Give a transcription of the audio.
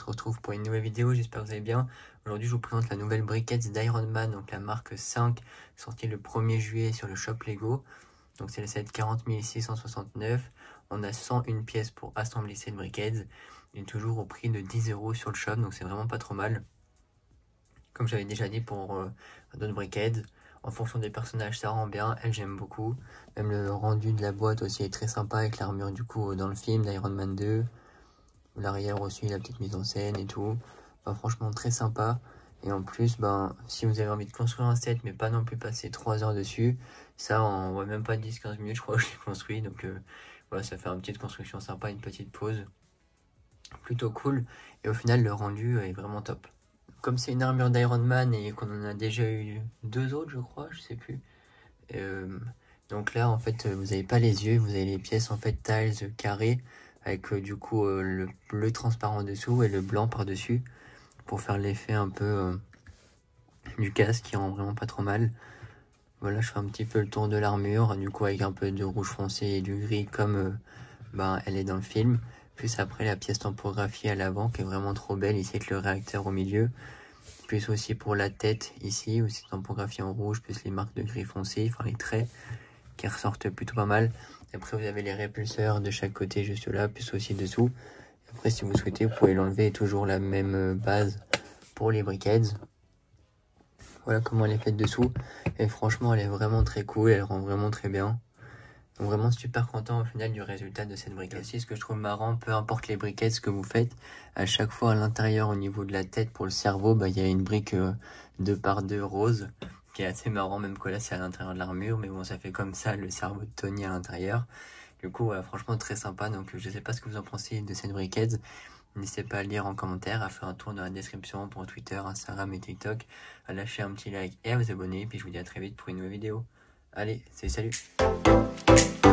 retrouve pour une nouvelle vidéo, j'espère que vous allez bien. Aujourd'hui je vous présente la nouvelle briquette d'Iron Man, donc la marque 5, sortie le 1er juillet sur le shop Lego. Donc c'est le set 40 669, on a 101 pièces pour assembler cette briquette, et toujours au prix de 10 € sur le shop, donc c'est vraiment pas trop mal. Comme j'avais déjà dit pour d'autres briquettes, en fonction des personnages ça rend bien, elle j'aime beaucoup. Même le rendu de la boîte aussi est très sympa avec l'armure du coup dans le film d'Iron Man 2. L'arrière aussi, la petite mise en scène et tout. Enfin, franchement très sympa. Et en plus, si vous avez envie de construire un set mais pas non plus passer 3 heures dessus, ça en même pas 10-15 minutes je crois que je l'ai construit. Donc voilà, ça fait une petite construction sympa, une petite pause. Plutôt cool. Et au final le rendu est vraiment top. Comme c'est une armure d'Iron Man et qu'on en a déjà eu 2 autres je crois, je sais plus. Donc là en fait vous n'avez pas les yeux, vous avez les pièces en fait tiles carrées avec du coup le bleu transparent en dessous et le blanc par dessus pour faire l'effet un peu du casque qui rend vraiment pas trop mal. Voilà, je fais un petit peu le tour de l'armure du coup avec un peu de rouge foncé et du gris comme elle est dans le film. Plus après la pièce tampographiée à l'avant qui est vraiment trop belle ici avec le réacteur au milieu. Plus aussi pour la tête ici aussi tampographiée en rouge plus les marques de gris foncé, enfin les traits qui ressortent plutôt pas mal. Après vous avez les répulseurs de chaque côté juste là, plus aussi dessous. Après si vous souhaitez vous pouvez l'enlever, toujours la même base pour les briquettes. Voilà comment elle est faite dessous. Et franchement elle est vraiment très cool, elle rend vraiment très bien. Donc vraiment super content au final du résultat de cette briquette. Aussi ce que je trouve marrant, peu importe les briquettes, ce que vous faites, à chaque fois à l'intérieur au niveau de la tête pour le cerveau, il y a une brique 2x2 rose, qui est assez marrant, même que là c'est à l'intérieur de l'armure, mais bon ça fait comme ça le cerveau de Tony à l'intérieur. Du coup franchement très sympa, donc je sais pas ce que vous en pensez de cette briquette. N'hésitez pas à le lire en commentaire, à faire un tour dans la description pour Twitter, Instagram et TikTok, à lâcher un petit like et à vous abonner, puis je vous dis à très vite pour une nouvelle vidéo. Allez, salut!